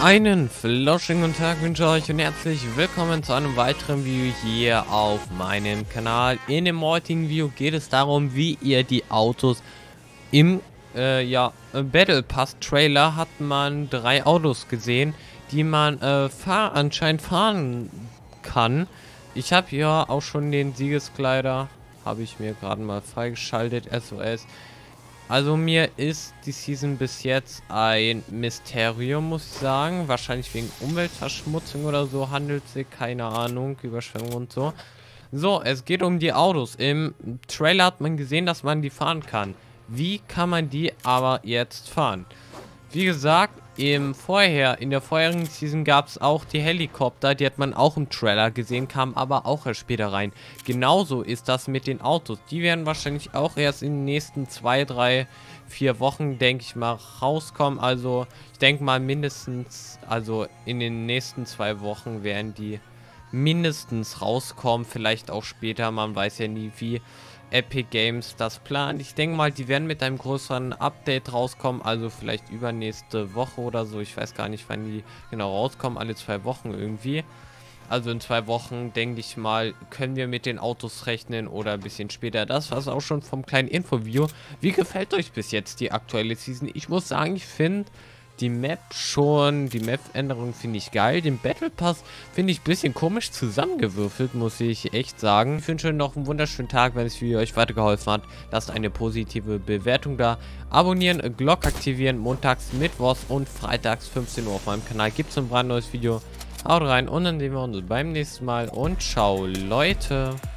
Einen flauschenden Tag wünsche ich euch und herzlich willkommen zu einem weiteren Video hier auf meinem Kanal. In dem heutigen Video geht es darum, wie ihr die Autos im Battle Pass Trailer hat man 3 Autos gesehen, die man anscheinend fahren kann. Ich habe ja auch schon den Siegeskleider, habe ich mir gerade mal freigeschaltet, SOS. Also mir ist die Season bis jetzt ein Mysterium, muss ich sagen. Wahrscheinlich wegen Umweltverschmutzung oder so handelt sich, keine Ahnung, Überschwemmung und so. So, es geht um die Autos. Im Trailer hat man gesehen, dass man die fahren kann. Wie kann man die aber jetzt fahren? Wie gesagt, in der vorherigen Season gab es auch die Helikopter, die hat man auch im Trailer gesehen, kam aber auch erst später rein. Genauso ist das mit den Autos. Die werden wahrscheinlich auch erst in den nächsten 2, 3, 4 Wochen, denke ich mal, rauskommen. Also ich denke mal mindestens, also in den nächsten 2 Wochen werden die mindestens rauskommen. Vielleicht auch später, man weiß ja nie, wie Epic Games das plant. Ich denke mal, die werden mit einem größeren Update rauskommen, also vielleicht übernächste Woche oder so. Ich weiß gar nicht, wann die genau rauskommen, alle 2 Wochen irgendwie. Also in 2 Wochen, denke ich mal, können wir mit den Autos rechnen oder ein bisschen später. Das war es auch schon vom kleinen Info-Video. Wie gefällt euch bis jetzt die aktuelle Season? Ich muss sagen, ich finde die Map-Änderung finde ich geil. Den Battle Pass finde ich ein bisschen komisch zusammengewürfelt, muss ich echt sagen. Ich wünsche euch noch einen wunderschönen Tag. Wenn das Video euch weitergeholfen hat, lasst eine positive Bewertung da. Abonnieren, Glocke aktivieren. Montags, Mittwochs und Freitags 15 Uhr auf meinem Kanal gibt es ein brandneues Video. Haut rein und dann sehen wir uns beim nächsten Mal und ciao, Leute.